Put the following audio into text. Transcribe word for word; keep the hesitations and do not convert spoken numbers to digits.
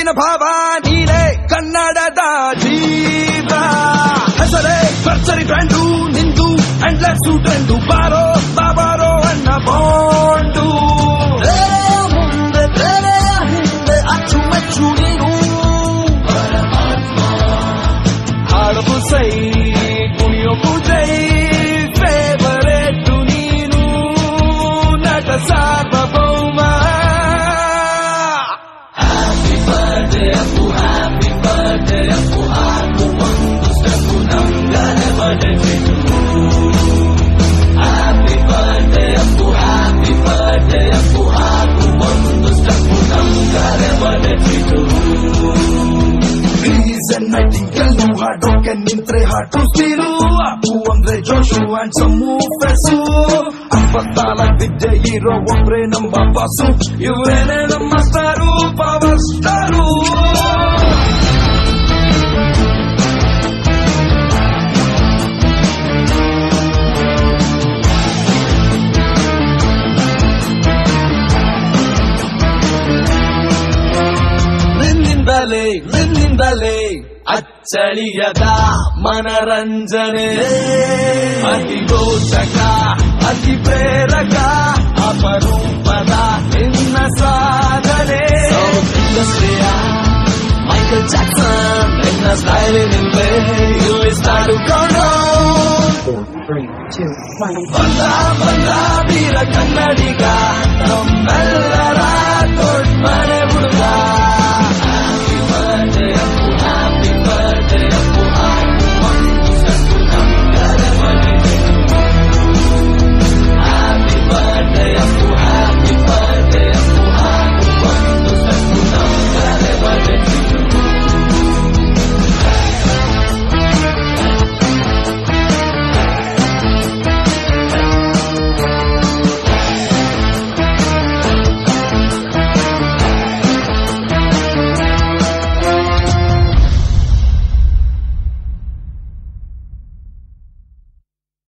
ಕಣ್ಣಿನ ಭಾವ ನೀನೇ ಕನ್ನಡದ ಜೀವ ಹೆಸರೇ ಭರ್ಜರಿ ಬ್ರ್ಯಾಂಡು ನಿಂದು ಎಂಡ್ಲೆಸ್ ಟ್ರೆಂಡು ಬಾರೋ ಬಾಬಾರೋ ಅಣ್ಣ ಬಾಂಡು ಮುಂದೆ ತೆರೆಯ ಹಿಂದೆ ಅಚ್ಚುಮೆಚ್ಚು ನೀನು ಹಾಡಲು ಸೈ ಕುಣಿಯೋ ಪೂಜೈ ಫೇವರೇಟು ನೀನು Nata Sarvabhouma happy birthday Appu happy birthday Appu ಹಾಕು ಒಂದು ಸ್ಟೆಪ್ಪು ನಮ್ಗನೆ birthday happy birthday Appu happy birthday Appu ಹಾಕು ಒಂದು ಸ್ಟೆಪ್ಪು ನಮ್ಗನೆ ಬರ್ಡೇ ನೈಟಿಂಗೆಲ್ಲು ಹಾಡೋಕೆ ನಿಂತ್ರೆ ಹಾಟು ಸ್ಟೀಲು ಅಪ್ಪು ಅಂದ್ರೆ ಜೋಶು ಅಂಡ್ ಸಮ್ಮು ಫೆಸು ಅಪ್ಪತ್ತಾಲ ವಿದ್ಯೆ ಇರೋ ಒಬ್ರೆ ನಮ್ಮ ಬಾಸು ಇವರೇನೆ ನಮ್ಮ ಸ್ಟಾರು ಪವರ್ ಸ್ಟಾರು ನಿನ್ನಿಂದಲೇ ನಿನ್ನಿಂದಲೇ ಅಚ್ಚಳಿಯದ ಮನರಂಜನೆ ಅತಿ ರೋಚಕ ಅತಿ ಪ್ರೇರಕ ಅಪರೂಪದ ನಿನ್ನ ಸಾಧನೆ ಶ್ರೇಯ ಮೈಕಲ್ ಜಾಕ್ಸನ್ ನಿನ್ನ ಸ್ಟೈಲಿನಿಂದಲೇ ಇಲ್ಲಿ ಸ್ಟಾಡುಕೊಂಡು ಬಂದ ಬಂದ ವೀರ ಕನ್ನಡಿಗ ನಮ್ಮೆಲ್ಲರ